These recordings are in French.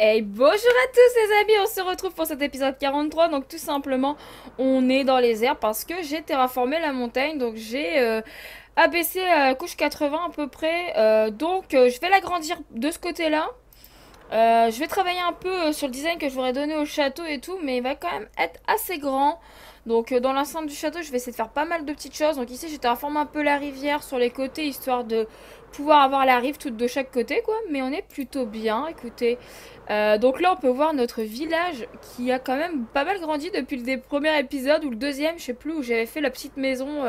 Hey, bonjour à tous les amis, on se retrouve pour cet épisode 43. Donc tout simplement, on est dans les airs parce que j'ai terraformé la montagne. Donc j'ai abaissé à couche 80 à peu près. Je vais l'agrandir de ce côté-là. Je vais travailler un peu sur le design que je voudrais donner au château et tout, mais il va quand même être assez grand. Donc dans l'enceinte du château, je vais essayer de faire pas mal de petites choses. Donc ici, j'ai terraformé un peu la rivière sur les côtés, histoire de pouvoir avoir la rive toute de chaque côté, quoi. Mais on est plutôt bien, écoutez. Donc là, on peut voir notre village qui a quand même pas mal grandi depuis le premier épisode, ou le deuxième, je sais plus, où j'avais fait la petite maison,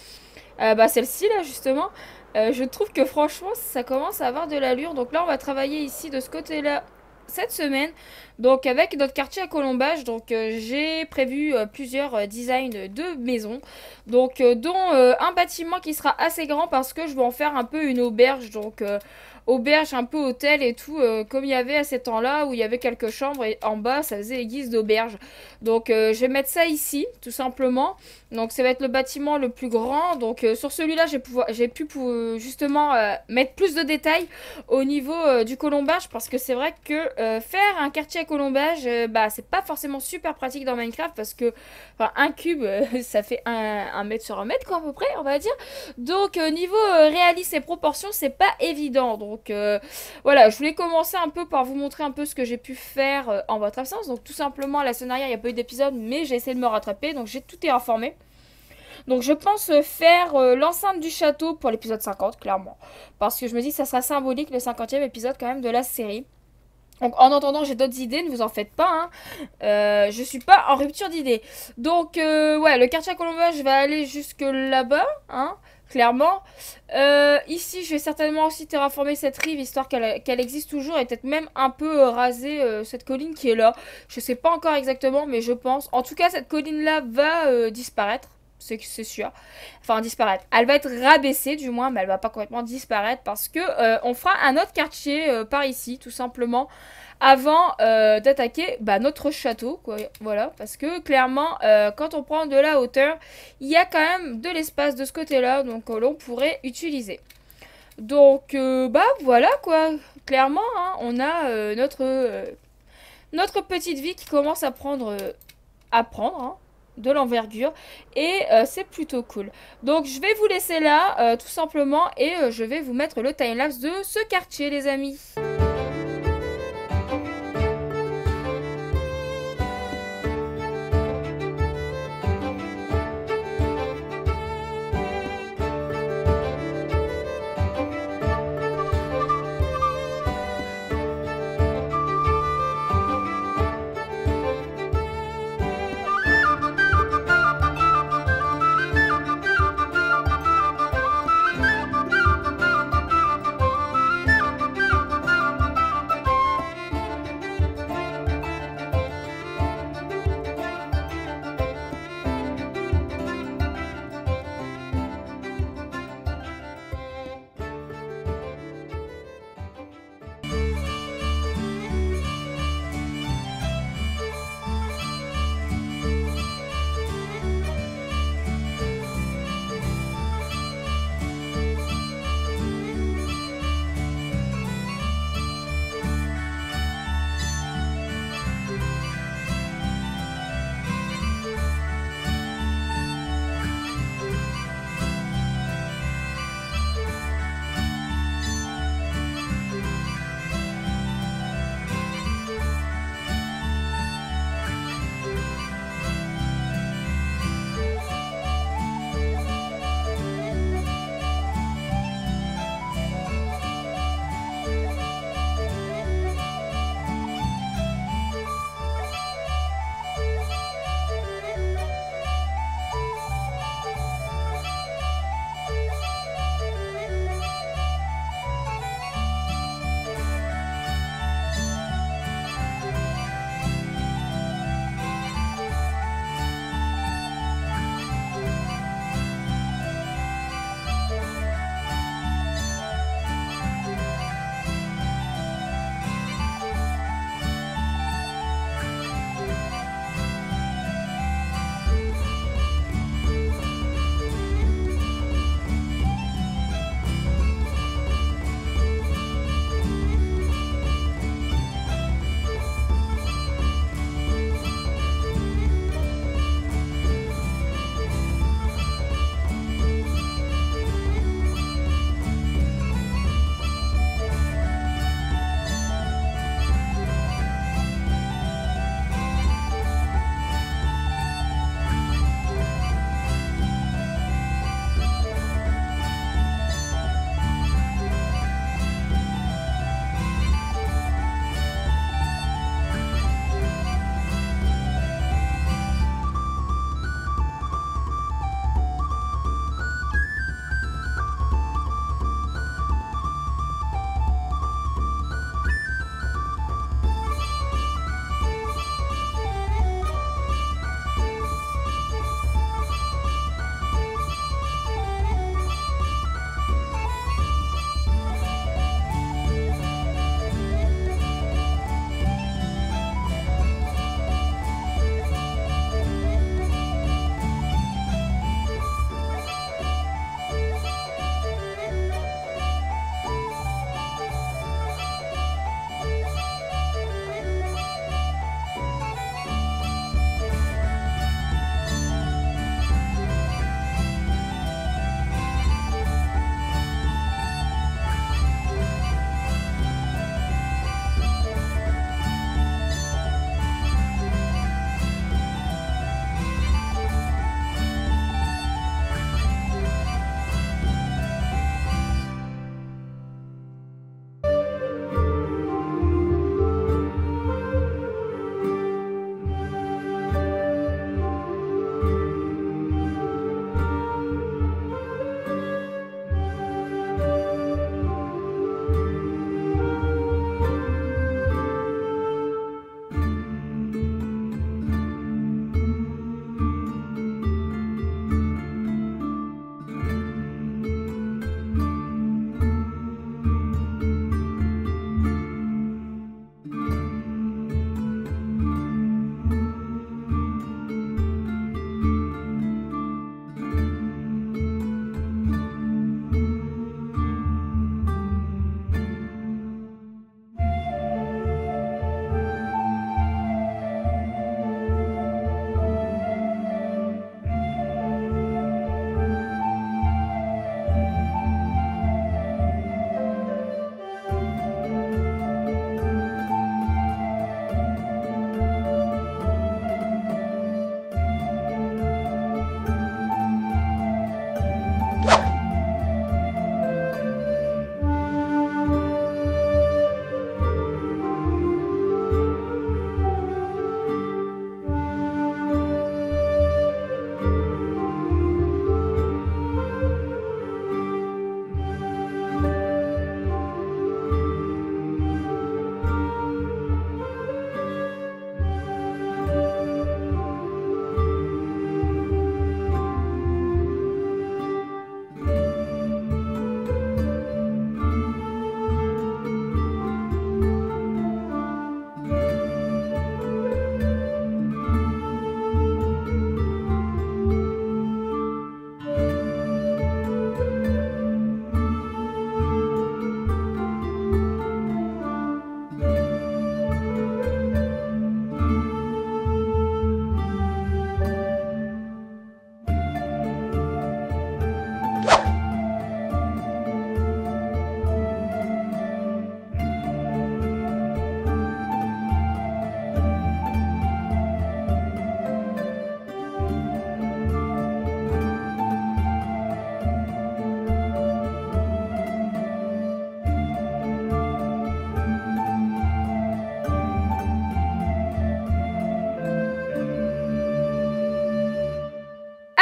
bah celle-ci là, justement. Je trouve que franchement ça commence à avoir de l'allure. Donc là on va travailler ici de ce côté là cette semaine. Donc avec notre quartier à colombage. Donc j'ai prévu plusieurs designs de maisons. Donc dont un bâtiment qui sera assez grand parce que je vais en faire un peu une auberge. Donc auberge un peu hôtel et tout, comme il y avait à ces temps là où il y avait quelques chambres et en bas ça faisait guise d'auberge. Donc je vais mettre ça ici tout simplement. Donc ça va être le bâtiment le plus grand. Donc sur celui-là, j'ai pu justement mettre plus de détails au niveau du colombage. Parce que c'est vrai que faire un quartier à colombage, bah c'est pas forcément super pratique dans Minecraft. Parce que enfin, un cube, ça fait un mètre sur un mètre quoi à peu près, on va dire. Donc niveau réalisme et proportions, c'est pas évident. Donc voilà, je voulais commencer un peu par vous montrer un peu ce que j'ai pu faire en votre absence. Donc tout simplement, la semaine dernière, il n'y a pas eu d'épisode, mais j'ai essayé de me rattraper. Donc j'ai tout terraformé. Donc je pense faire l'enceinte du château pour l'épisode 50, clairement. Parce que je me dis que ça sera symbolique, le 50e épisode quand même de la série. Donc en attendant, j'ai d'autres idées, ne vous en faites pas. Hein. Je suis pas en rupture d'idées. Donc ouais, le quartier à colombage, je vais aller jusque là-bas, hein, clairement. Ici, je vais certainement aussi terraformer cette rive, histoire qu'elle existe toujours. Et peut-être même un peu raser cette colline qui est là. Je sais pas encore exactement, mais je pense. En tout cas, cette colline-là va disparaître. C'est sûr. Enfin, disparaître. Elle va être rabaissée, du moins, mais elle va pas complètement disparaître parce que on fera un autre quartier par ici, tout simplement, avant d'attaquer bah, notre château, quoi. Voilà, parce que clairement, quand on prend de la hauteur, il y a quand même de l'espace de ce côté-là, donc l'on pourrait utiliser. Donc, bah voilà, quoi. Clairement, hein, on a notre petite vie qui commence à prendre, hein, de l'envergure et c'est plutôt cool. Donc je vais vous laisser là tout simplement et je vais vous mettre le timelapse de ce quartier les amis.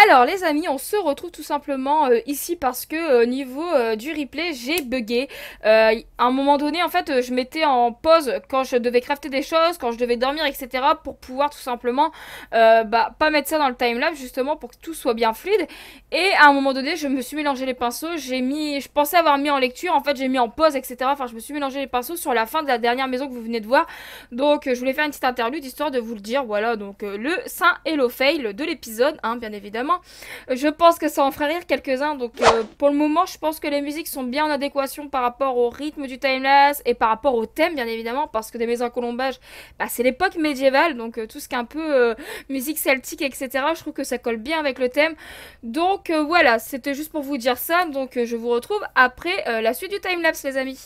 Alors les amis, on se retrouve tout simplement ici parce que niveau du replay, j'ai bugué. À un moment donné, en fait, je mettais en pause quand je devais crafter des choses, quand je devais dormir, etc. pour pouvoir tout simplement pas mettre ça dans le timelapse justement pour que tout soit bien fluide. Et à un moment donné, je me suis mélangé les pinceaux, je pensais avoir mis en lecture, en fait j'ai mis en pause, etc. Enfin, je me suis mélangé les pinceaux sur la fin de la dernière maison que vous venez de voir. Donc je voulais faire une petite interlude histoire de vous le dire. Voilà, donc le Saint Hello Fail de l'épisode, hein, bien évidemment. Je pense que ça en ferait rire quelques-uns. Donc pour le moment, je pense que les musiques sont bien en adéquation par rapport au rythme du timelapse et par rapport au thème, bien évidemment, parce que des maisons à colombage, c'est l'époque médiévale, donc tout ce qui est un peu musique celtique, etc. Je trouve que ça colle bien avec le thème. Donc voilà, c'était juste pour vous dire ça. Donc je vous retrouve après la suite du timelapse, les amis.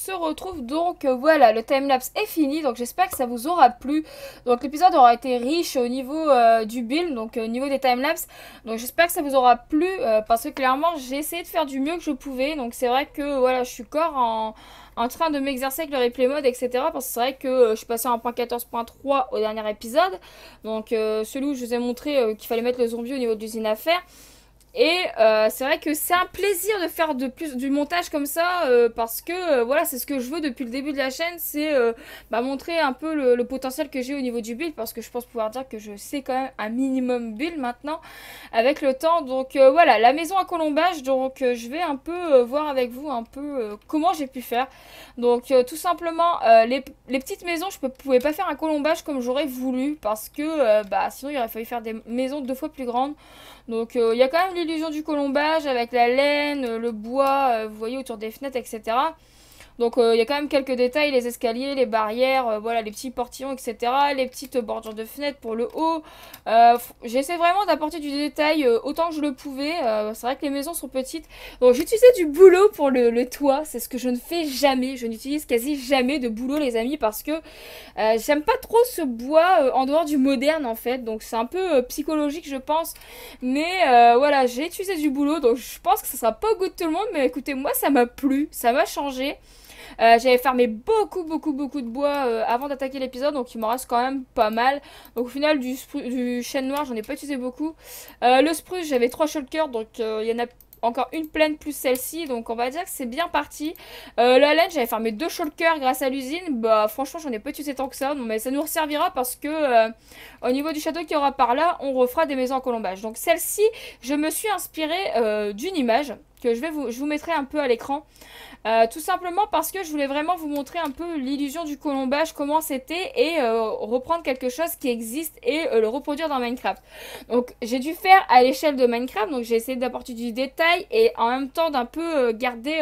se retrouve. Donc voilà, le timelapse est fini, donc j'espère que ça vous aura plu. Donc l'épisode aura été riche au niveau du build, donc au niveau des timelapses. Donc j'espère que ça vous aura plu, parce que clairement j'ai essayé de faire du mieux que je pouvais. Donc c'est vrai que voilà, je suis encore en train de m'exercer avec le replay mode, etc. Parce que c'est vrai que je suis passée en 1.14.3 au dernier épisode. Donc celui où je vous ai montré qu'il fallait mettre le zombie au niveau de l'usine à faire. Et c'est vrai que c'est un plaisir de faire du montage comme ça, parce que voilà, c'est ce que je veux depuis le début de la chaîne, c'est montrer un peu le potentiel que j'ai au niveau du build, parce que je pense pouvoir dire que je sais quand même un minimum build maintenant avec le temps. Donc voilà, la maison à colombage, donc je vais un peu voir avec vous un peu comment j'ai pu faire. Donc tout simplement, les petites maisons, je ne pouvais pas faire un colombage comme j'aurais voulu, parce que sinon il aurait fallu faire des maisons 2 fois plus grandes. Donc il y a quand même l'illusion du colombage avec la laine, le bois, vous voyez, autour des fenêtres, etc. Donc il y a quand même quelques détails, les escaliers, les barrières, voilà, les petits portillons, etc. Les petites bordures de fenêtres pour le haut. J'essaie vraiment d'apporter du détail autant que je le pouvais. C'est vrai que les maisons sont petites. Donc j'utilisais du bouleau pour le toit. C'est ce que je ne fais jamais. Je n'utilise quasi jamais de bouleau, les amis, parce que j'aime pas trop ce bois en dehors du moderne, en fait. Donc c'est un peu psychologique, je pense. Mais voilà, j'ai utilisé du bouleau. Donc je pense que ça sera pas au goût de tout le monde. Mais écoutez, moi ça m'a plu. Ça m'a changé. J'avais fermé beaucoup de bois avant d'attaquer l'épisode, donc il m'en reste quand même pas mal. Donc au final du chêne noir j'en ai pas utilisé beaucoup. Le spruce j'avais 3 shulkers, donc il y en a encore une pleine plus celle-ci, donc on va dire que c'est bien parti. La laine j'avais fermé 2 shulkers grâce à l'usine, bah franchement j'en ai pas utilisé tant que ça, mais ça nous servira parce que au niveau du château qu'il y aura par là, on refera des maisons en colombage. Donc celle-ci, je me suis inspirée d'une image que je vous mettrai un peu à l'écran. Tout simplement parce que je voulais vraiment vous montrer un peu l'illusion du colombage, comment c'était, et reprendre quelque chose qui existe et le reproduire dans Minecraft. Donc j'ai dû faire à l'échelle de Minecraft, donc j'ai essayé d'apporter du détail et en même temps d'un peu garder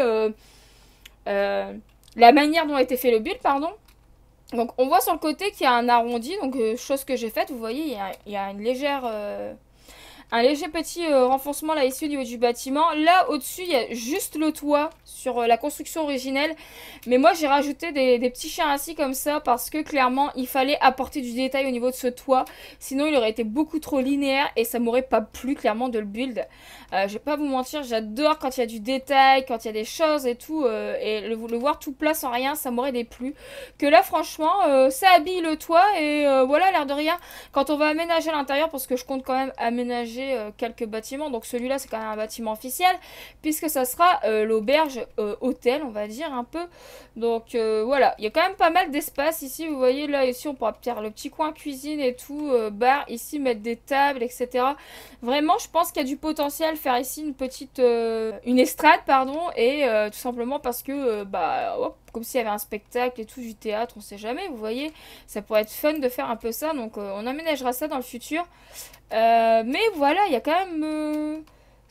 la manière dont a été fait le build, pardon. Donc on voit sur le côté qu'il y a un arrondi, donc chose que j'ai faite, vous voyez, il y a une légère... un léger petit renfoncement là ici au niveau du bâtiment. Là au-dessus il y a juste le toit sur la construction originelle. Mais moi j'ai rajouté des petits chiens assis comme ça parce que clairement il fallait apporter du détail au niveau de ce toit. Sinon il aurait été beaucoup trop linéaire et ça m'aurait pas plu clairement de le build. Je vais pas vous mentir, j'adore quand il y a du détail, quand il y a des choses et tout. Et le voir tout plat sans rien, ça m'aurait déplu. Que là franchement ça habille le toit et voilà, l'air de rien. Quand on va aménager à l'intérieur, parce que je compte quand même aménager quelques bâtiments, donc celui-là c'est quand même un bâtiment officiel puisque ça sera l'auberge hôtel, on va dire un peu. Donc voilà, il y a quand même pas mal d'espace ici, vous voyez là ici on pourra faire le petit coin cuisine et tout, bar ici, mettre des tables, etc. Vraiment je pense qu'il y a du potentiel faire ici une petite une estrade, pardon, et tout simplement parce que hop, comme s'il y avait un spectacle et tout, du théâtre, on sait jamais, vous voyez, ça pourrait être fun de faire un peu ça, donc on aménagera ça dans le futur. Mais voilà, il y a quand même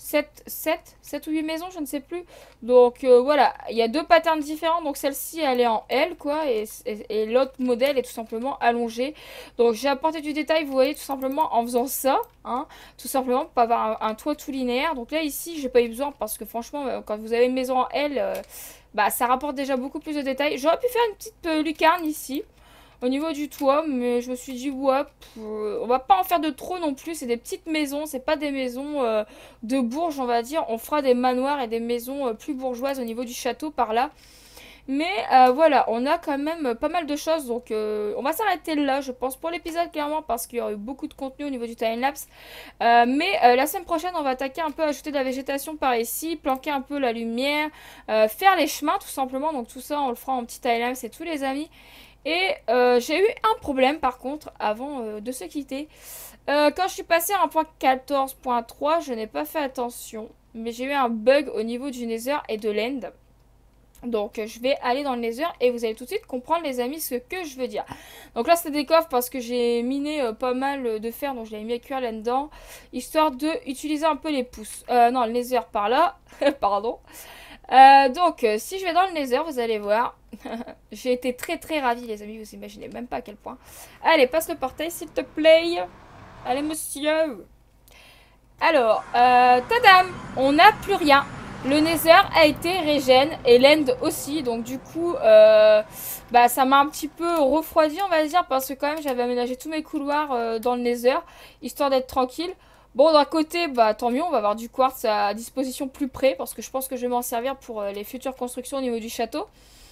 7 ou 8 maisons, je ne sais plus. Donc voilà, il y a 2 patterns différents. Donc celle-ci, elle est en L, quoi. Et l'autre modèle est tout simplement allongé. Donc j'ai apporté du détail, vous voyez, tout simplement en faisant ça. Hein, tout simplement pour avoir un toit tout linéaire. Donc là, ici, j'ai pas eu besoin parce que franchement, quand vous avez une maison en L, ça rapporte déjà beaucoup plus de détails. J'aurais pu faire une petite lucarne ici au niveau du toit, mais je me suis dit ouais, on va pas en faire de trop non plus, c'est des petites maisons, c'est pas des maisons de bourges, on va dire. On fera des manoirs et des maisons plus bourgeoises au niveau du château par là. Mais voilà, on a quand même pas mal de choses, donc on va s'arrêter là, je pense, pour l'épisode, clairement, parce qu'il y aura eu beaucoup de contenu au niveau du timelapse. Mais la semaine prochaine, on va attaquer un peu, ajouter de la végétation par ici, planquer un peu la lumière, faire les chemins, tout simplement. Donc tout ça, on le fera en petit timelapse et tous les amis. Et j'ai eu un problème par contre avant de se quitter. Quand je suis passée à 1.14.3, je n'ai pas fait attention. Mais j'ai eu un bug au niveau du Nether et de l'End. Donc je vais aller dans le Nether et vous allez tout de suite comprendre, les amis, ce que je veux dire. Donc là c'est des coffres parce que j'ai miné pas mal de fer, donc je l'ai mis à cuire là-dedans, histoire de utiliser un peu les pouces. Non, le Nether par là, pardon. Donc si je vais dans le Nether, vous allez voir. J'ai été très ravie, les amis, vous imaginez même pas à quel point. Allez, passe le portail s'il te plaît. Allez monsieur. Alors, tadam, on n'a plus rien. Le Nether a été régène et l'End aussi, donc du coup, bah, ça m'a un petit peu refroidi, on va dire, parce que quand même j'avais aménagé tous mes couloirs dans le Nether, histoire d'être tranquille. Bon, d'un côté, bah tant mieux, on va avoir du quartz à disposition plus près, parce que je pense que je vais m'en servir pour les futures constructions au niveau du château.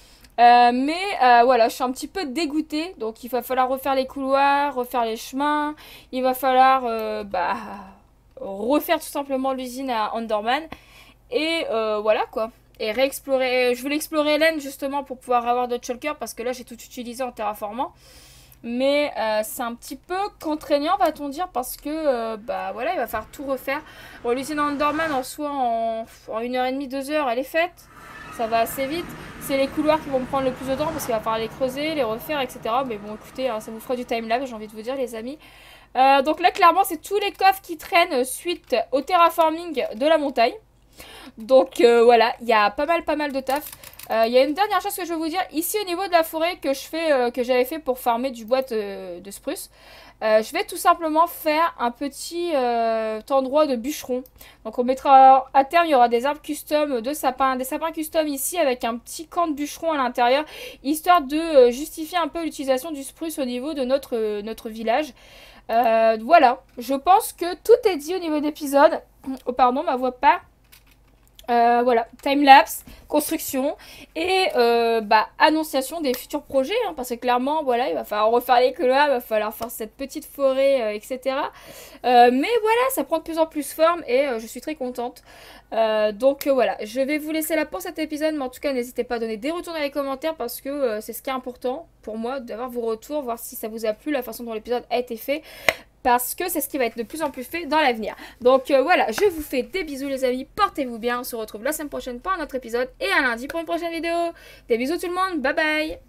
Voilà, je suis un petit peu dégoûtée, donc il va falloir refaire les couloirs, refaire les chemins, il va falloir bah, refaire tout simplement l'usine à Enderman. Et voilà quoi. Et réexplorer. Je voulais explorer Hélène justement pour pouvoir avoir d'autres shulkers parce que là j'ai tout utilisé en terraformant. Mais c'est un petit peu contraignant, va-t-on dire, parce que bah voilà, il va falloir tout refaire. Bon, l'usine Enderman en soi en 1h30, 2 heures, elle est faite. Ça va assez vite. C'est les couloirs qui vont me prendre le plus de temps parce qu'il va falloir les creuser, les refaire, etc. Mais bon, écoutez, hein, ça vous fera du timelapse, j'ai envie de vous dire, les amis. Donc là, clairement, c'est tous les coffres qui traînent suite au terraforming de la montagne. Donc voilà, il y a pas mal de taf. Il y a une dernière chose que je veux vous dire. Ici au niveau de la forêt que je fais, que j'avais fait pour farmer du bois de spruce, je vais tout simplement faire un petit endroit de bûcheron. Donc on mettra à terme, il y aura des arbres custom de sapins, des sapins custom ici avec un petit camp de bûcheron à l'intérieur, histoire de justifier un peu l'utilisation du spruce au niveau de notre village. Voilà, je pense que tout est dit au niveau d'épisode. Oh pardon, ma voix part. Voilà, timelapse, construction et bah, annonciation des futurs projets, hein, parce que clairement, voilà, il va falloir refaire les couloirs, il va falloir faire cette petite forêt, etc. Mais voilà, ça prend de plus en plus forme et je suis très contente. Donc voilà, je vais vous laisser là pour cet épisode, mais en tout cas, n'hésitez pas à donner des retours dans les commentaires parce que c'est ce qui est important pour moi, d'avoir vos retours, voir si ça vous a plu, la façon dont l'épisode a été fait. Parce que c'est ce qui va être de plus en plus fait dans l'avenir. Donc voilà, je vous fais des bisous les amis, portez-vous bien, on se retrouve la semaine prochaine pour un autre épisode et à lundi pour une prochaine vidéo. Des bisous tout le monde, bye bye.